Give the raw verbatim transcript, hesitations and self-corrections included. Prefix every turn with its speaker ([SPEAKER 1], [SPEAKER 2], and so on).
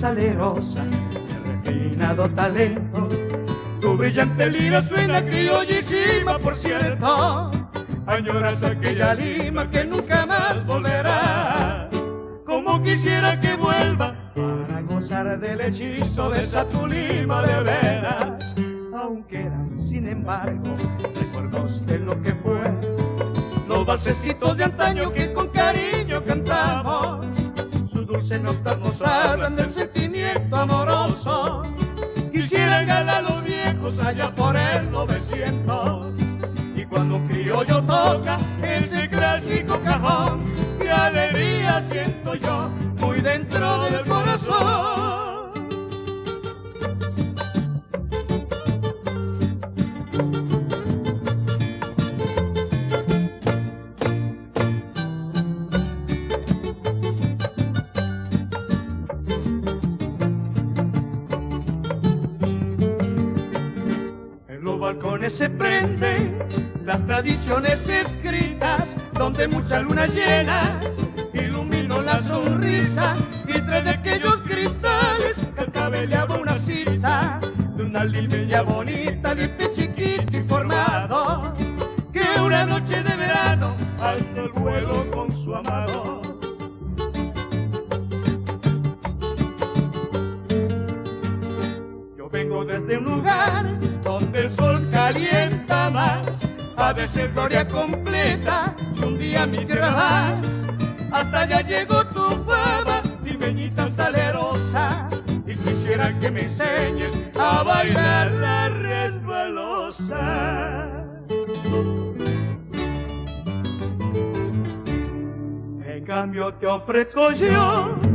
[SPEAKER 1] salerosa, de refinado talento. Tu brillante lira suena criollísima, por cierto. Añoras aquella Lima que nunca más volverá. Como quisiera que vuelva para gozar del hechizo de esa tu Lima de veras. Aún quedan, sin embargo, recuerdos de lo que fue, los valsecitos de antaño que con cariño cantamos. Sus dulces notas nos hablan del sentimiento amoroso. Quisieran ganar los viejos allá por el novecientos. Y cuando un criollo toca ese clásico cajón, qué alegría siento yo muy dentro del corazón. Balcones se prenden las tradiciones escritas, donde muchas lunas llenas iluminó la sonrisa, y tras de aquellos cristales cascabeleaba una cita de una limeña bonita, limpia, chiquita y formado, que una noche de verano alzó el vuelo con su amado. Yo vengo desde un lugar donde el sol calienta más, a veces gloria completa, y un día migrarás. Hasta allá llegó tu fama, limeñita salerosa, y quisiera que me enseñes a bailar la resbalosa. En cambio te ofrezco yo